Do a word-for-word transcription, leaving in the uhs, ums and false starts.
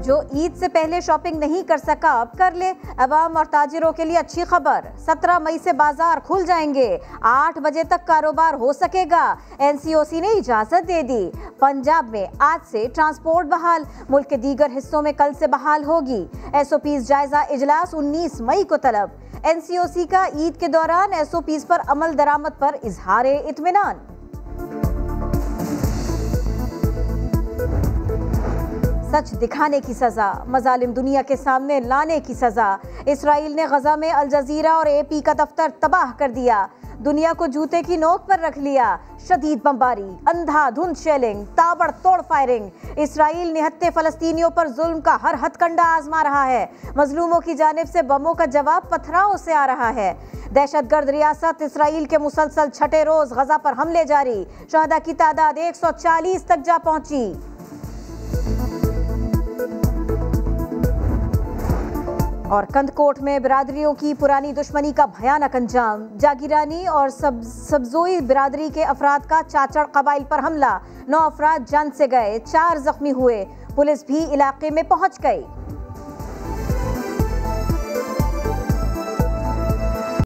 जो ईद से पहले शॉपिंग नहीं कर सका अब कर ले। अवाम और ताजिरों के लिए अच्छी खबर, सत्रह मई से बाजार खुल जाएंगे, आठ बजे तक कारोबार हो सकेगा। एनसीओसी ने इजाजत दे दी। पंजाब में आज से ट्रांसपोर्ट बहाल, मुल्क के दीगर हिस्सों में कल से बहाल होगी। एसओपीज जायजा इजलास उन्नीस मई को तलब। एनसीओसी का ईद के दौरान एसओपीज पर अमल दरामद पर इजहार इत्मीनान। सच दिखाने की सजा, मजालिम दुनिया के सामने लाने की सजा। इसराइल ने गजा में अल जजीरा और एपी का दफ्तर तबाह कर दिया, दुनिया को जूते की नोक पर रख लिया। शदीद बमबारी, अंधाधुंध शेलिंग, ताबड़तोड़ फायरिंग। इसराइल निहत्ते फलस्तीनियों पर जुल्म का हर हथकंडा आजमा रहा है। मजलूमों की जानिब से बमों का जवाब पथराव से आ रहा है। दहशतगर्द रियासत इसराइल के मुसलसल छठे रोज गजा पर हमले जारी। शहदा की तादाद एक सौ चालीस तक जा पहुंची। और कंदकोट में बिरादरियों की पुरानी दुश्मनी का भयानक अंजाम। जागीरानी और सब सब्जोई बिरादरी के अफराद का चाचड़ कबाइल पर हमला। नौ अफराद जान से गए, चार जख्मी हुए। पुलिस भी इलाके में पहुंच गई।